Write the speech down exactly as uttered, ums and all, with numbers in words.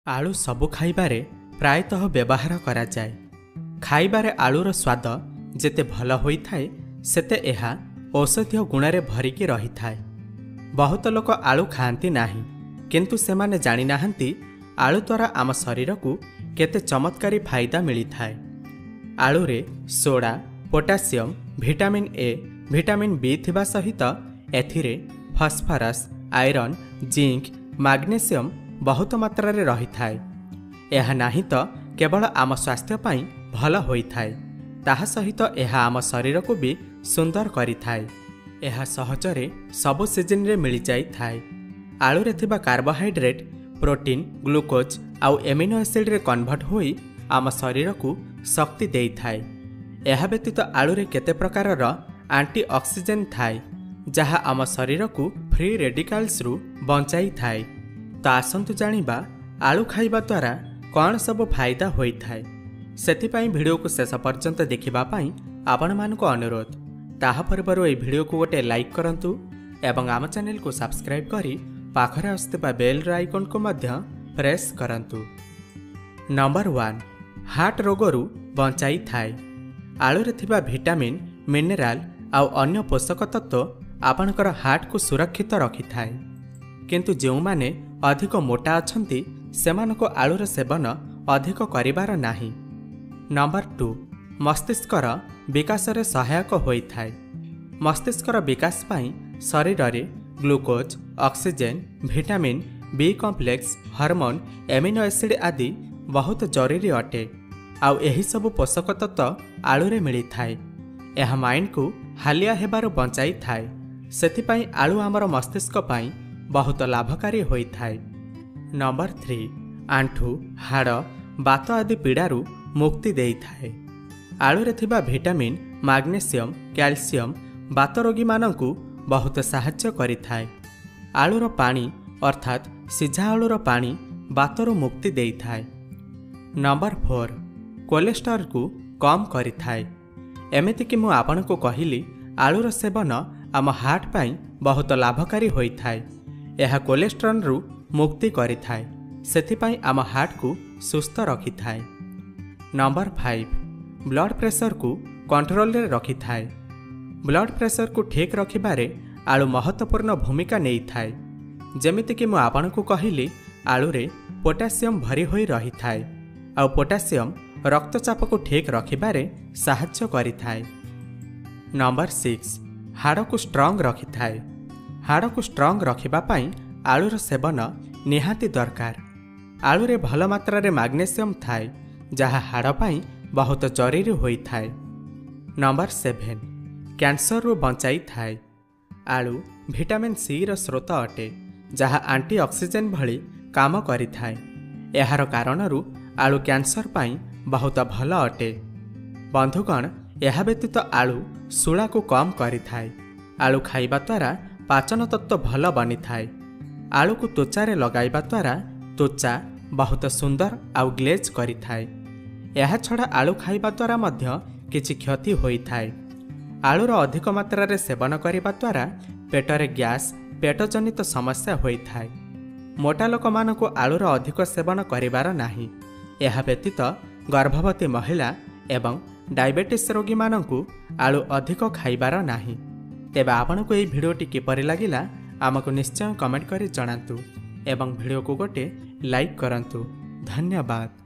आलू सबु खाइबारे प्रायतः व्यवहार करा जाए। खाइबारे आलूर स्वाद जेते भल होई थाए सेते एहा औषधीय गुणरे भरिकी रही थाए। बहुत लोक आलू खाआंती नाही, किंतु सेमाने जानि नाहंती आलू द्वारा आम शरीर को केते चमत्कारी फायदा मिली थाए। आलूरे soda, potassium, vitamin A, vitamin B थिबा सहित एथिरे फस्फरस, आयरन, जिंक, मैग्नेशियम बहुत मात्रा रे रही थाए। यह नाही तो केवल आम स्वास्थ्य पाई भल होई थाए, ताहा सहित यह आम शरीर को भी सुंदर करी थाए। यह सहजरे सबु सीजन रे मिली जाई थाए। आलू रे थिबा कार्बोहाइड्रेट, प्रोटीन, ग्लूकोज आउ एमिनो एसिड रे कन्वर्ट होई आम शरीर को शक्ति देई थाए। यह व्यतीत आलू रे केते प्रकारर एंटीऑक्सीडेंट थाए जहा आम शरीर को फ्री रेडिकल्स रु बंचाई थाए। तो आसंतु जानिबा आलू खाइबा द्वारा कौन सब फायदा होई थाए। सेथिपाई वीडियो को शेष पर्यंत देखिबा पाई आपण मानको अनुरोध। ताहा परबारु ए वीडियो को गोटे लाइक करंतु एवं आम चैनल को सब्सक्राइब करी पाखरे आस्थिबा बेल आइकन को मध्य प्रेस करंतु। नंबर वन, हार्ट रोगरु बंचाई थाए। आलू रे थिबा विटामिन, मिनेराल आउ अन्य पोषक तत्व आपणकर हार्ट को सुरक्षित रखि थाए। किंतु जो माने अधिक मोटा अछंती सेमानको आलूर सेवन अधिक करिबार नाही। नंबर टू, मस्तिष्कर विकास रे सहायक होई थाए। मस्तिष्कर विकास पाई शरीर रे glucose, oxygen, vitamin B complex, hormone, amino acid आदि बहुत जरूरी अटे। आउ एही सब पोषक तत्व आलू रे मिली थाए। यह माइंड को हालिया हेबार बंचाई थाए। सेथिपाई आलू आमर मस्तिष्क पाई बहुत लाभकारी होई थाए। नंबर थ्री, आंठू, हाड़, बात आदि पीड़ारू मुक्ति देई थाए। आलू रे थिबा विटामिन, मैग्नेशियम, कैल्शियम बात रोगी मानकु बहुत सहायता करि थाए। आलूर पानी अर्थात सिझा आलूर पानी बातरू मुक्ति देई थाए। नंबर फोर, कोलेस्ट्रॉल को कम करि थाए। एमिति कि मु आपन को कहिली आलूर सेवन आम हार्ट पाई बहुत लाभकारी होई थाए। यह कोलेस्ट्रॉल रु मुक्ति करि थाए, सेथिपाई आम हार्ट को सुस्थ रखि थाए। नंबर फाइव, ब्लड प्रेशर को कंट्रोल रे रखि थाए। ब्लड प्रेशर को ठीक रखिबारे आलू महत्वपूर्ण भूमिका नहीं थाए। जेमिति कि मु आपन को कहिली आलू रे पोटासियम भरी होई रही थाए। आ पोटासियम रक्तचाप को ठीक रखिबारे सहायता करि थाए। नंबर सिक्स, हाड़ को स्ट्रॉन्ग रखि थाए। हाड़ को स्ट्रॉन्ग रखिबा पाई आलूर सेवन निहाती दरकार। आलू रे भल मात्रा रे मैग्नेशियम थाए जहा हाड़ पाई बहुत जरूरी होई थाए। नंबर सेवेन, कैंसर रु बंचाई थाए। आलू विटामिन सी रो स्रोत अटे जहा एंटीऑक्सीडेंट भली काम करि थाए। एहार कारणरू आलू कैंसर पाई बहुत भल अटे। बंधुगण, यह व्यतीत आलू शूला को कम करि थाए। आलू खाइबा द्वारा पाचन तत्व भल बनी थाए। आलू को त्वचा रे लगाइबा द्वारा त्वचा बहुत सुंदर आउ ग्लेज करि थाए। यह छड़ा आलू खाइबा द्वारा मध्य किछि क्षति होई थाए। आलूर अधिक मात्रा रे सेवन करिबा द्वारा पेटरे गैस, पेट जनित समस्या होई थाए। मोटा लोक मानको आलूर अधिक सेवन करिबार नाही। यह व्यतीत गर्भवती महिला एवं डायबिटीज रोगी मानकु आलू अधिक खाइबार नाही। तेबे आपनको एई भिडियोटी किपरि लागिला आमको निश्चय कमेंट करी जणांतु एवं भिडियो को गोटे लाइक करंतु। धन्यवाद।